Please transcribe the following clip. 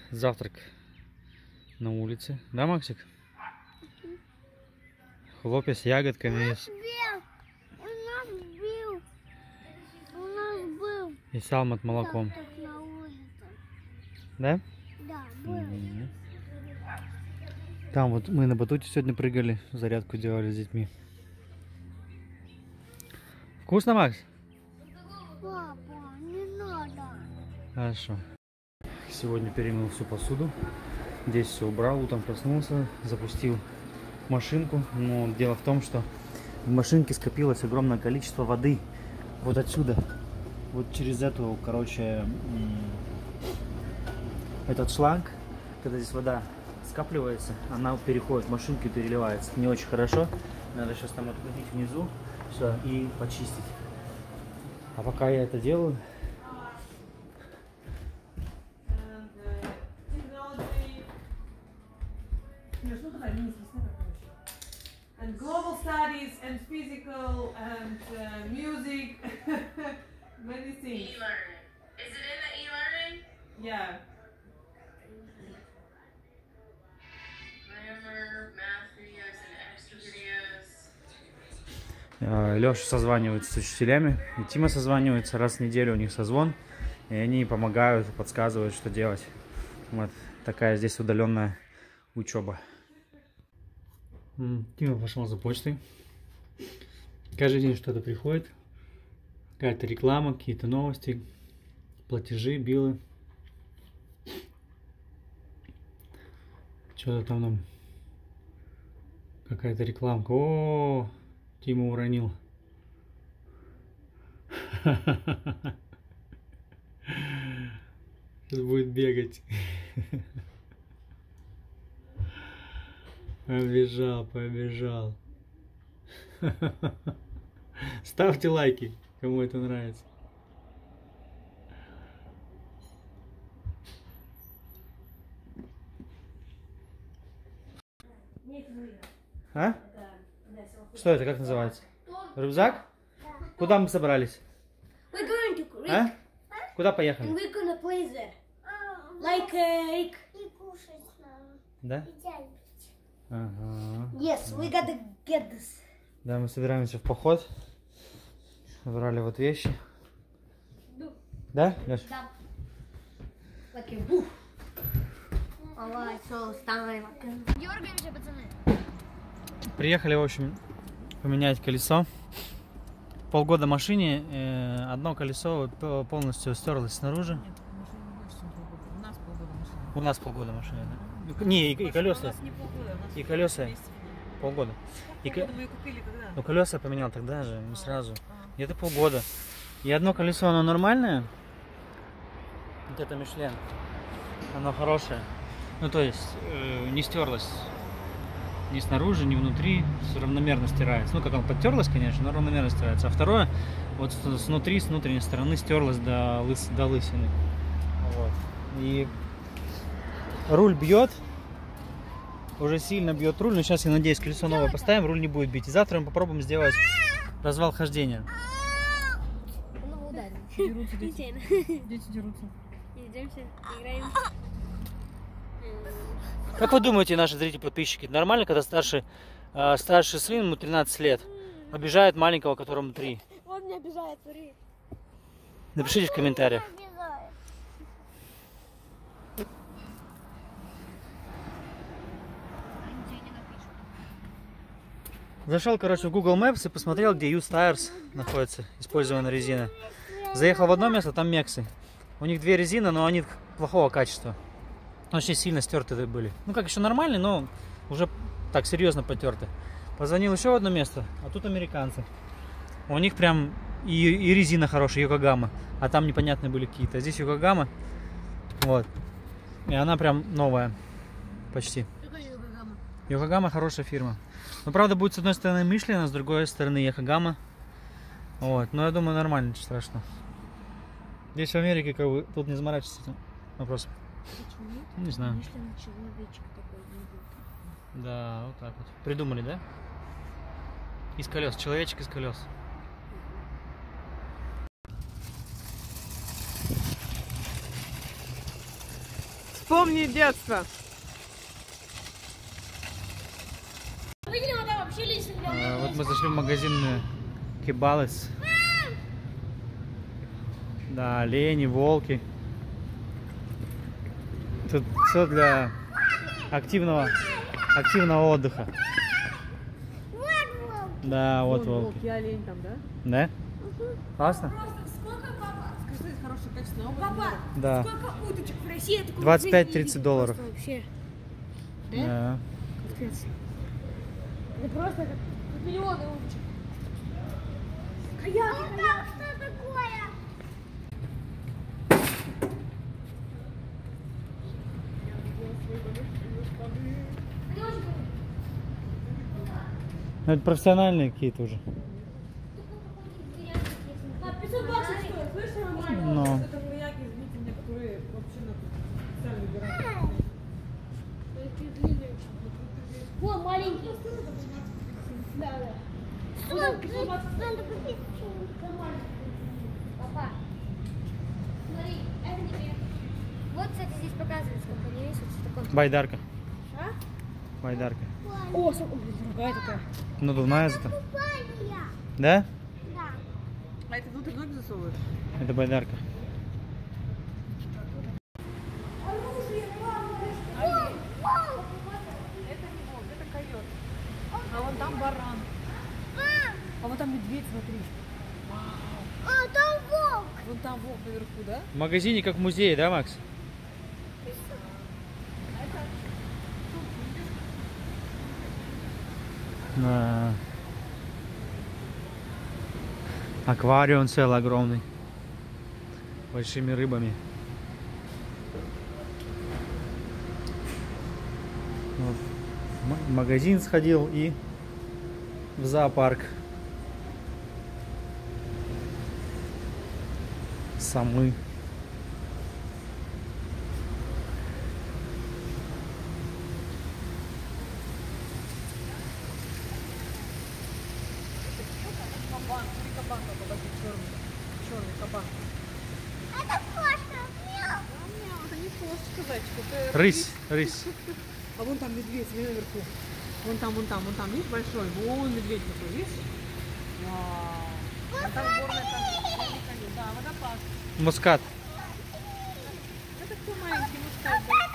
завтрак на улице. Да, Максик? Хлопья с ягодками. И салмат молоком. Да? Да, был. Там вот мы на батуте сегодня прыгали, зарядку делали с детьми. Вкусно, Макс? Папа, не надо. Хорошо. Сегодня перемыл всю посуду. Здесь все убрал, утром проснулся, запустил машинку. Но дело в том, что в машинке скопилось огромное количество воды. Вот отсюда. Вот через эту, короче, этот шланг, когда здесь вода скапливается, она переходит в машинку и переливается. Не очень хорошо. Надо сейчас там открутить внизу все и почистить. А пока я это делаю, and global studies and physical and music, many things. E-learning. Is it in the e-learning? Yeah. Grammar, math videos and extra videos. Леша созванивается с учителями, и Тима созванивается раз в неделю, у них созвон, и они помогают, подсказывают, что делать. Вот такая здесь удаленная учеба. Тима пошел за почтой. Каждый день что-то приходит. Какая-то реклама, какие-то новости, платежи, биллы. Что-то там нам... Какая-то рекламка. О, Тима уронил. Сейчас будет бегать. Побежал, побежал. Ставьте лайки, кому это нравится. А? Что это, как называется? Рюкзак? Куда мы собрались? А? Куда поехали? We're gonna play there. Like Да? Ага. Yes, we gotta get this. Да, мы собираемся в поход. Собрали вот вещи. Да, Леш? Да. Like a boof. Alright, so it's time. Дергаемся, пацаны. Приехали, в общем, поменять колесо. Полгода машине, одно колесо полностью стерлось снаружи. У нас полгода машины, да? Не, и колеса. И колеса полгода. Ну, колеса я поменял тогда же, не сразу. Где-то полгода. И одно колесо, оно нормальное. Вот это Мишлен. Оно хорошее. Ну, то есть, не стерлось ни снаружи, ни внутри. Все равномерно стирается. Ну, как он подтерлось, конечно, но равномерно стирается. А второе, вот снутри, с внутренней стороны стерлось до лысины. Вот. И руль бьет. Уже сильно бьет руль, но сейчас, я надеюсь, колесо новое поставим, руль не будет бить. И завтра мы попробуем сделать развал хождения. Ну, ударим. Дерутся дети. Дети дерутся. Идемте, играем. Как вы думаете, наши зрители, подписчики, нормально, когда старший сын, ему 13 лет, обижает маленького, которому 3? Он меня обижает, смотри. Напишите в комментариях. Зашел, короче, в Google Maps и посмотрел, где Used Tires находится, использованная резина. Заехал в одно место, там Мексы. У них 2 резины, но они плохого качества. Очень сильно стертые были. Ну, как еще нормальные, но уже так серьезно потерты. Позвонил еще в одно место, а тут американцы. У них прям и резина хорошая, Йокогама. А там непонятные были какие-то. А здесь Йокогама. Вот. И она прям новая. Почти. Йокогама хорошая фирма. Ну, правда, будет с одной стороны Мишлен, а с другой стороны Йокогама. Вот. Но я думаю, нормально, ничего страшного. Здесь в Америке, как бы, тут не заморачиваться этим вопросом. Почему? Не знаю. Мишлен человечек такой не будет. Да, вот так вот. Придумали, да? Из колес. Человечек из колес. Вспомни детство. Вот мы зашли в магазин Кибалес. Да, олени, волки. Тут все для активного отдыха. Да, вот волки. И олень там, да? Да? Классно? Скажи, хорошее качество. Папа, Да. сколько уточек в России? Я такого 25-30 долларов. просто вообще. Да. Капец. Это просто как миллионы уточек. Каяк, каяк. Что такое? Ну, это профессиональные какие-то уже. 500 баксов стоит, слышишь, нормально? Ну. Это маяки, извините меня, которые вообще на специально выбирают. Вон, маленький. Да, да. Надо купить. Папа, смотри, это тебе. Вот, кстати, здесь показывает, сколько они весят, что такое. Байдарка. А? Байдарка. О, другая такая. Надувная зато. Да? А это внутрь ноги засовываешь? Это байдарка. Это койот. А вон там баран. А вон там медведь, смотри. А, там волк. Вон там волк наверху, да? В магазине как в музее, да, Макс? Да. Аквариум целый огромный. Большими рыбами. Вот. В магазин сходил и в зоопарк. Самы. Кабан, три кабана, подожди, черный кабан. Это кошка. Мяу. Это не кошечка, зайчик, это Рысь, рысь. А вон там медведь, смотри наверху. Вон там, видишь, большой. Вон медведь такой, видишь? Вау. Вон там горная там. Да, водопад. Мускат. Это кто маленький мускат, да?